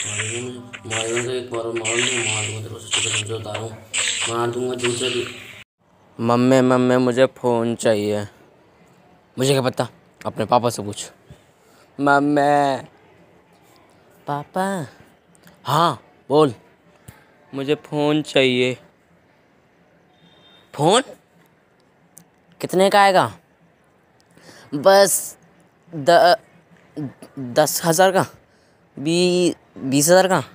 मारेगा तो एक बार मार दूँगा तेरे को, सच्ची कसम से बता रहा हूँ, मार दूँगा दूसरे की। मम्मी मम्मी मुझे फ़ोन चाहिए। मुझे क्या पता, अपने पापा से पूछ। मम्मी पापा, हाँ बोल, मुझे फ़ोन चाहिए। फ़ोन कितने का आएगा? बस 10,000 का, 20,000 का,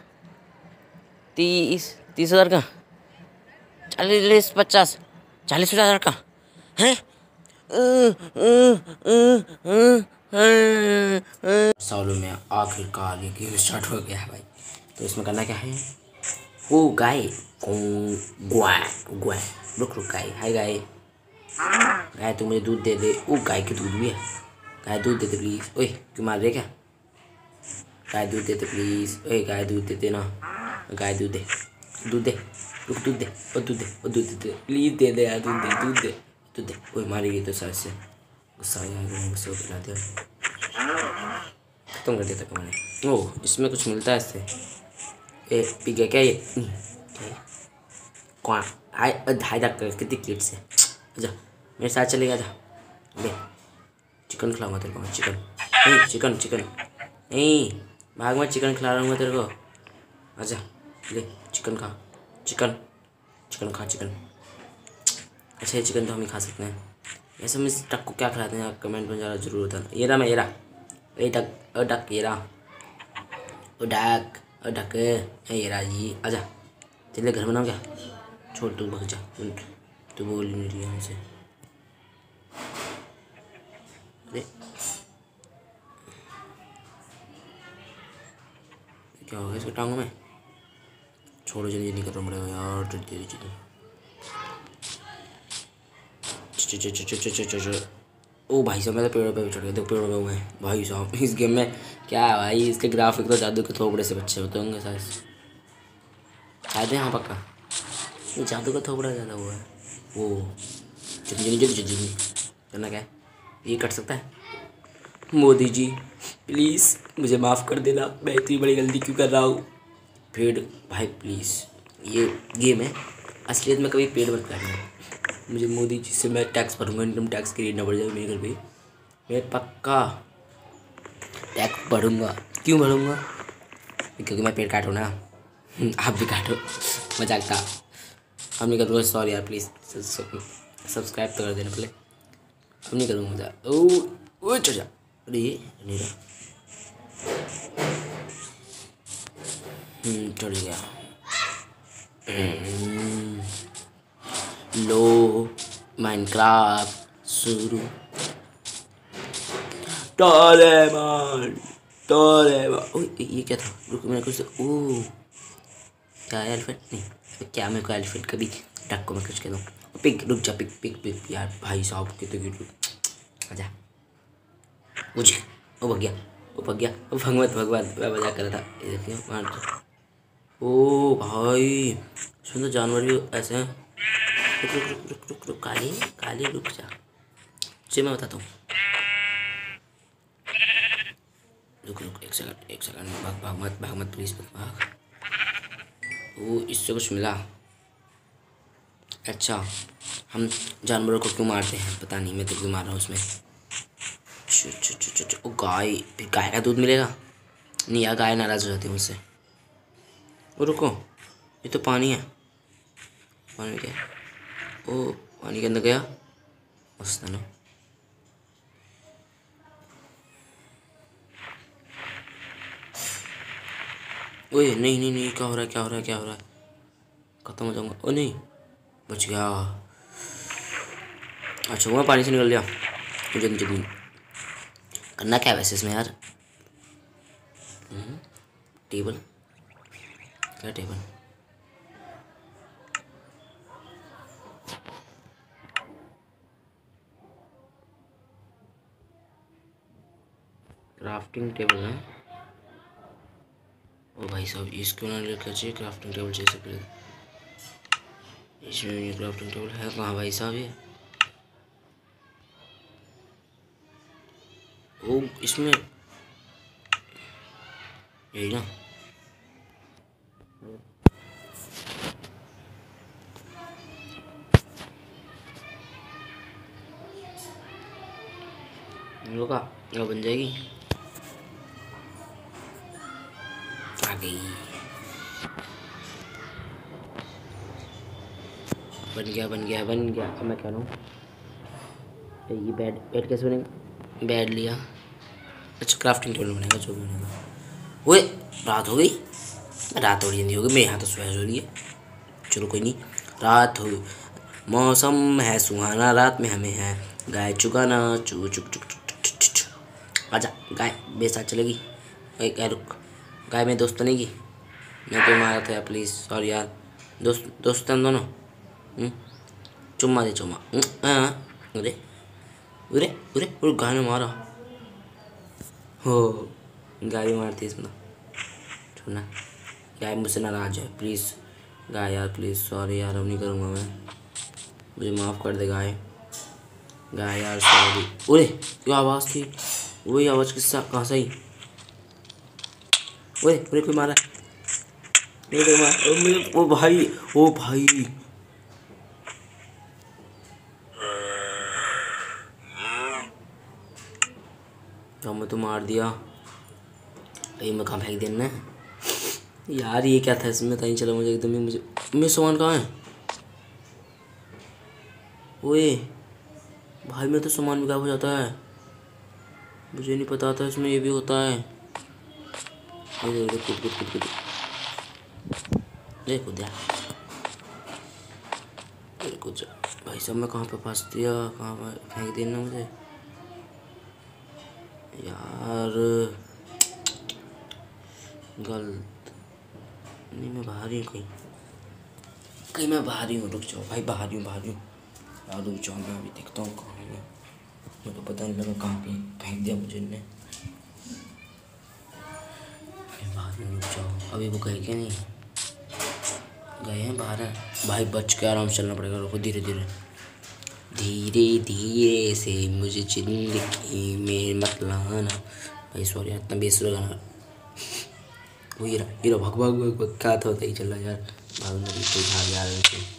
30,000 का, 40-50,000 का है। सालों में आखिरकार ये गेम स्टार्ट हो गया है भाई। तो इसमें करना क्या है? ओ गाय, ग्वाय ग्वाय, रुक रुक गाय, हाय गाय, गाय तू मुझे दूध दे दे। ओ गाय की दूध भी है, गाय दूध दे दे प्लीज़। ओए क्यों मार रहे क्या? गाय दूध दे दे प्लीज़, ओए गाय दूध दे दे ना, गाय दूध दे, दूध दे, रुक दूध दे, और दूध दे, और दूध दे प्लीज़, दे दे यार, दूध दे, दूध दे, दूध दे। ओए मारेगी तो सर से, गुस्सा आ जाएगा, गुस्से को खिला दिया, खत्म कर दिया था मैंने। ओह इसमें कुछ मिलता है इससे। ए पी गया क्या ये? क्या है? कौन? हाय हाय तक कितनी क्लिट से। अच्छा मेरे साथ चले गया था। ले चिकन खिलाऊंगा तेरे को मैं, चिकन नहीं, चिकन चिकन नहीं, भाग में, चिकन खिला रहा हूँ तेरे को। अच्छा ले चिकन खा, चिकन चिकन खा चिकन। अच्छा ये चिकन तो हम ही खा सकते हैं। ऐसे में इस डक को क्या खिलाते हैं आप कमेंट में ज़रा जरूर बताना। ये रहा मैं, ये रहा, ये डक, डक ये रहा, ओ डक, ओ डक, ये रहा जी। आजा चलिए घर बनाओ क्या? छोड़ तू भाग जा, तू बोल ही नहीं रही है हमसे। अरे क्या हो गया इसके टांगों में? छोड़ो जल्दी नहीं करना पड़ेगा यार, जल्दी जल्दी। ओ भाई साहब मैं तो पेड़ों पे भी चढ़ गया, देखो पेड़ों पे हुए हैं भाई साहब। इस गेम में क्या है भाई, इसके ग्राफिक तो जादू के थोपड़े से बच्चे होते होंगे शायद, शायद यहाँ पक्का ये जादू का थोपड़ा ज़्यादा हुआ है। वो जल्दी जल्दी जल्दी जल्दी करना क्या है? ये कट सकता है? मोदी जी प्लीज़ मुझे माफ़ कर देना, मैं इतनी बड़ी गलती क्यों कर रहा हूँ। पेड़ भाई प्लीज़, ये गेम है, असलियत में कभी पेड़ मत करना। मुझे मोदी जी से मैं टैक्स भरूंगा, इनकम टैक्स खरीदना पड़ जाएगा मेरे घर पे, मैं पक्का टैक्स भरूंगा। क्यों भरूंगा? क्योंकि मैं पेड़ काटूँ ना। आप भी काटो, मजाक था, हम नहीं करूँगा, सॉरी यार प्लीज़, सब्सक्राइब तो कर देना पहले। अब नहीं करूँगा मजाक। ओ चाचा, अरे ये नहीं रहा, चढ़ गया। लो माइनक्राफ्ट शुरू। डोरेमोन डोरेमोन, ओए ये क्या था? रुक मैंने कुछ तो, ओह क्या एलिफेंट नहीं, क्या मेरे को एलिफेंट कभी डक को मैं कुछ कह दूँ। पिग, रुक जा, पिग पिग पिग यार भाई साहब कितने क्यूट। आजा मुझे, ओ भग गया, ओ भग गया, ओ भगवत भगवान, मैं मजाक कर रहा था। ये देखिए मार दो। ओ भाई इसमें तो जानवर भी ऐसे हैं। रुक रुक रुक रुक रुक रुक, काली काली रुक जा, चलिए मैं बताता हूँ। रुक रुक एक सेकंड, एक सेकंड, भाग भाग मत, भाग मत प्लीज़ मत भाग। ओ इससे कुछ मिला। अच्छा हम जानवरों को क्यों मारते हैं पता नहीं, मैं तो क्यों मार रहा हूँ उसमें। ओ गाय, फिर गाय का दूध मिलेगा? नहीं यार गाय नाराज़ हो जाती है मुझसे। ओ रुको, ये तो पानी है, पानी में क्या है? ओ पानी के अंदर गया, मस्त है ना। ओए नहीं नहीं नहीं, क्या हो रहा है, क्या हो रहा है, क्या हो रहा है? खत्म हो जाऊंगा। ओ नहीं बच गया। अच्छा वो पानी से निकल गया। जल्दी जल्दी करना क्या है वैसे इसमें यार? टेबल, क्या टेबल? क्राफ्टिंग टेबल है। ओ भाई साहब इसको ना लेकर चाहिए, क्राफ्टिंग टेबल चाहिए सबसे पहले। इसमें क्राफ्टिंग टेबल है कहाँ भाई साहब ये? ओ इसमें यही ना, रुका, वो बन जाएगी। आ गई, बन गया बन गया बन गया। अब मैं क्या करूँ? ये बेड बेड कैसे बनेगा? बेड लिया। अच्छा क्राफ्टिंग टेबल बनेगा, जो भी बनेगा। ओए रात हो गई। रात थोड़ी नहीं होगी, मेरे यहाँ तो सुबह हो रही है। चलो कोई नहीं, रात हो, मौसम है सुहाना, रात में हमें है गाय चुगाना। चुग चुग चुग चुग। आजा गाय, मेरे साथ चलेगी? एक गाय रुक, गाय में दोस्त बनेगी? मैं तो मारा था प्लीज़, सॉरी यार। दोस्त हम दोनों। चुम्मा दे चुम्मा। अरे अरे अरे अरे, गाय ने मारा। हो, गाय भी मारती है इसमें। छोड़ना, गाय मुझसे नाराज है प्लीज़। गाय यार प्लीज़, सॉरी यार, अब नहीं करूँगा मैं, मुझे माफ़ कर दे गाय। गाय यार सॉरी। अरे क्या आवाज़ थी? वही आवाज़ किससे, कहाँ से आई? ओए अरे कोई मारा, मेरे मार, ओ भाई, ओ भाई। तो मैं तो मार दिया। अरे मैं कहाँ फेंक देना यार, ये क्या था इसमें? था ही चला मुझे एकदम ही। मुझे मेरा सामान कहाँ है? ओए भाई, मेरा तो सामान भी गायब हो जाता है, मुझे नहीं पता था इसमें ये भी होता है। अरे अरे कूद कूद कूद कूद, अरे कूद यार, अरे कूद जा भाई साहब। मैं कहाँ पे फंस दिया? कहाँ पे फेंक देना मुझे यार? गलत नहीं, मैं बाहर ही हूँ कहीं, कहीं मैं बाहर ही हूँ। रुक जाओ भाई, बाहर ही हूँ बाहर ही हूँ यार, रुक जाओ, मैं अभी देखता हूँ कहाँ है। मुझे तो पता नहीं लगा कहाँ पे फेंक दिया मुझे इनने। बाहर में रुक जाओ, अभी वो गए क्या? नहीं गए हैं, बाहर है भाई। बच के आराम से चलना पड़ेगा। रुको, धीरे धीरे धीरे धीरे से मुझे जिंदगी में मत लाना भाई। सॉरी यार, इतना बेसुरा गाना। वो हीरा भाग भाग भाग, क्या था ही चल रहा यार। भागना भी कोई भाग यार,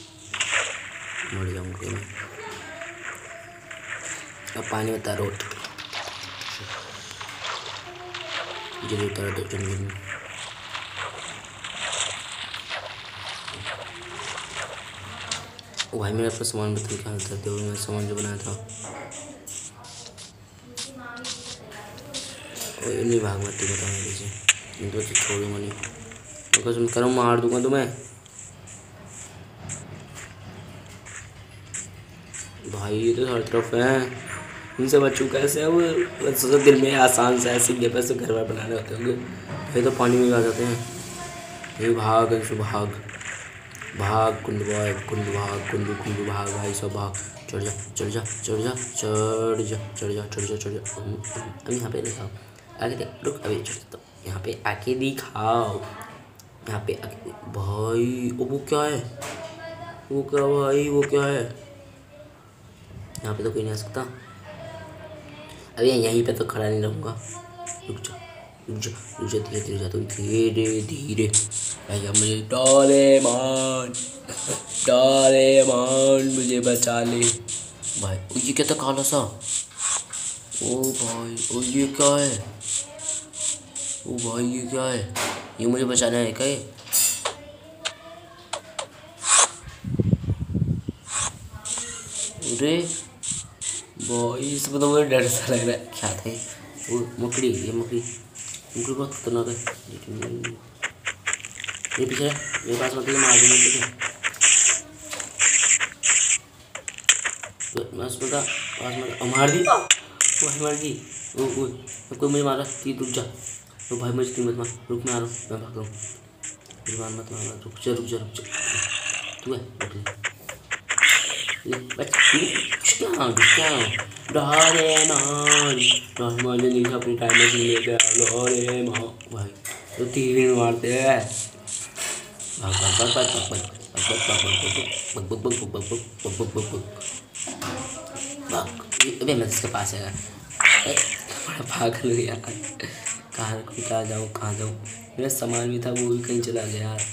मर जाऊँगा मैं। अब पानी में तारो, जरूर उतार दो जंगल में। भाई मेरा अपना सामान बता क्या हाल करते हो? मैं सामान जो बनाया था। नहीं भाग मत, बता दीजिए, तो छोड़ूंगा नहीं, तो कसम करूँ मार दूंगा तुम्हें। भाई ये तो हर तरफ है, इनसे बच्चों कैसे? अब सोचो दिल में आसान से ऐसे गेपर से घर बार बनाने होते होंगे, ये तो पानी में आ जाते हैं। ये भाग अंशु भाग, भाग कुंड भाग, कुंड भाग, कुंडू कुंडू भाग भाई सब भाग। चढ़ जा चढ़ जा चढ़ जा चढ़ जा चढ़ जा चढ़ जा चढ़ जा। अब यहाँ पे दिखाओ, आगे देख, रुक अभी चढ़ जाता हूँ। यहाँ पे आके दिखाओ, यहाँ पे आके भाई। ओ वो क्या है? वो क्या भाई, वो क्या है? यहाँ पे तो कोई नहीं आ सकता। अभी यहीं पे तो खड़ा नहीं रहूँगा। रुक जा रुक जा रुक जा, धीरे धीरे जाता हूँ, धीरे धीरे। भैया मुझे डोरेमोन, डोरेमोन मुझे बचा ले भाई। ओ ये क्या था काला सा? ओ भाई, ओ ये क्या है? ओ भाई ये क्या है? ये मुझे बचाना है क्या? अरे भाई इसमें तो मुझे डर सा लग रहा है। क्या था वो? मकड़ी, ये मकड़ी, मकड़ी बहुत खतरनाक है। ये पीछे मेरे पास मकड़ी, मार दूँगा ठीक है? बस बेटा पास में मार दी, वो मार दी। वो कोई मुझे मारा, तीर रुक जा। तो भाई मुझे तीर मत मार, रुक मैं आ रहा हूँ, मैं भाग रहा हूँ। मेरी बात मत मार, रुक जा रुक जा रुक जा। तू है डोरेमोन ने लिखा अपनी टाइम मशीन लेके डोरेमोन भाई। तो तीर ही मारते हैं। भाग भाग भाग भाग भाग भाग भाग भाग भाग भाग भाग भाग। अबे मैं इसके पास है, बड़ा पागल हो यार। कहाँ जाऊँ कहाँ जाऊँ? मेरा सामान भी था वो भी कहीं चला गया यार।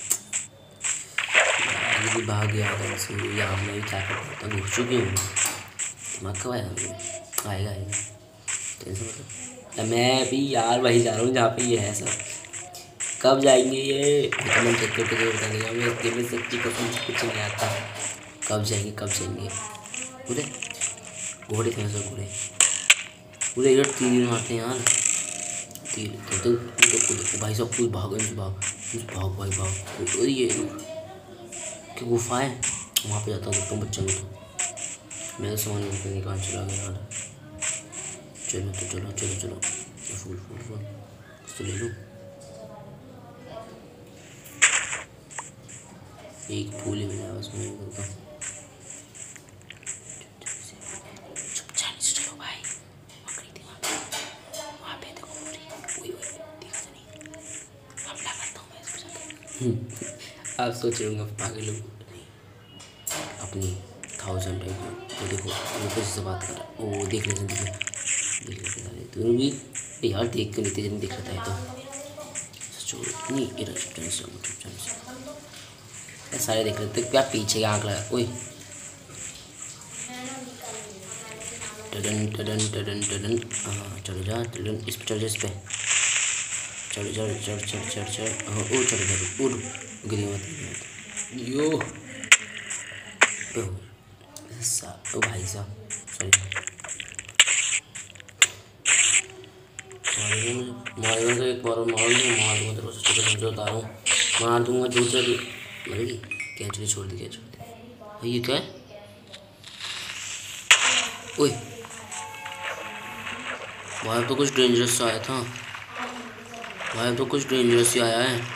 भाग गया था बस, यहाँ मैं क्या करता, घुस चुकी हूँ। दिमाग कब आएगा मुझे? आएगा आएगा। मतलब मैं भी यार वही जा रहा हूँ जहाँ पे ये है सब। कब जाएंगे ये कमेंट सेक्शन पे जरूर बता देगा। मैं इसके में सच्ची कसम से कुछ नहीं आता। कब जाएंगे पूरे घोड़े थे सब पूरे यार 3 दिन मारते हैं यार। तीर तो भाई सब कुछ भागो भाग भाई भाग। और ये कि गुफा है वहाँ पे जाता हूँ बच्चों को। तो मेरा सामान निकाल चला गया यार। चलो फूल तो ले लूँ। एक फूल ही मिला उसमें चलो भाई पकड़ी थी वहाँ पे देखो पूरी दिखा तो नहीं। हमला करता हूँ मैं इसको जाके। आप सोच रहे होंगे पागल लोग अपनी 1000 टाइप तो देखो वो किसी से बात कर रहा है। वो देख लेते तो भी यार देख के नहीं जब देख रहा था तो नहीं सारे देख रहे थे क्या पीछे आँख लगा। ओए टडन हाँ चढ़ जा टडन इस पर चढ़ जा इस पर चढ़ हाँ ओ चढ़ जा उड़ गिरी मत यो ओ भाई साहब सॉरी मारेगा तो एक बार मार दूँगा तेरे को समझो बता रहा हूँ मार दूँगा जो चल मरेगी। कैंचली छोड़ दी भाई ये क्या है। ओए भाई तो कुछ डेंजरस आया था भाई तो कुछ डेंजरस ही आया है।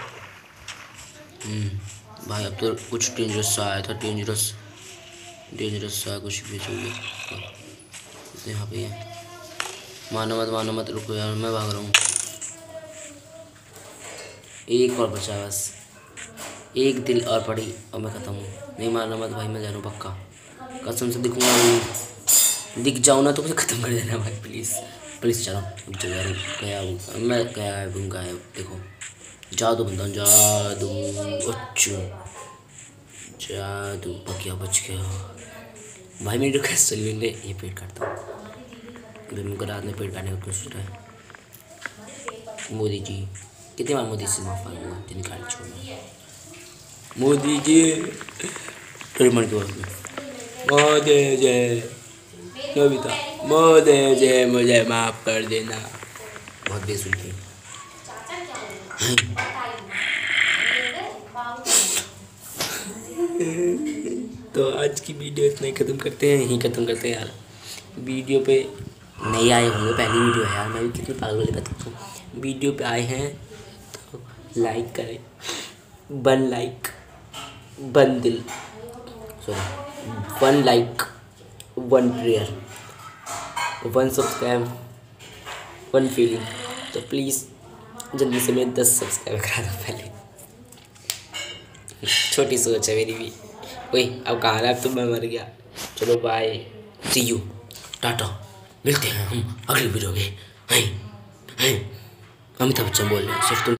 भाई अब तो कुछ डेंजरस सा आया था डेंजरस सा कुछ भी चाहिए। यहाँ पे है मानो मत रुको यार मैं भाग रहा हूँ। एक और बचा बस एक दिल और पड़ी और मैं ख़त्म हूँ। नहीं मारना मत भाई मैं जा रहा हूँ पक्का कसम से दिखूँगा दिख जाऊँ ना तो मुझे ख़त्म कर देना भाई प्लीज़ चलो जा रहा हूँ मैं गायब देखो जादू बनता हूँ जादू बकिया बच गया भाई मेरी रिक्वेस्ट चली मैंने ये पेट काटता हूँ। मेरे रात में पेट काटने का कुछ सोच रहा है। मोदी जी कितनी बार मोदी से माफ़ मांगूंगा जिन काट छोड़ना। मोदी जी तेरे मन के बाद मोदी जी कविता मोदी जी मुझे माफ़ कर देना। बहुत बेसुरी तो आज की वीडियो इतना ही ख़त्म करते हैं यार। वीडियो पे नहीं आए होंगे पहली वीडियो है यार मैं भी कितनी पागल वाली बात करता हूँ। वीडियो पे आए हैं तो लाइक करें 1 लाइक 1 दिल 1 लाइक 1 प्रेयर 1 सब्सक्राइब 1 फीलिंग। तो प्लीज़ जल्दी से मैं 10 सब्सक्राइब करा दो पहले। छोटी सोच है मेरी भी। वही अब कहाँ है अब तो मैं मर गया। चलो बाय सी यू टाटा मिलते हैं हम अगली वीडियो में। अमिताभ बच्चन बोल रहे हैं सिर्फ तुम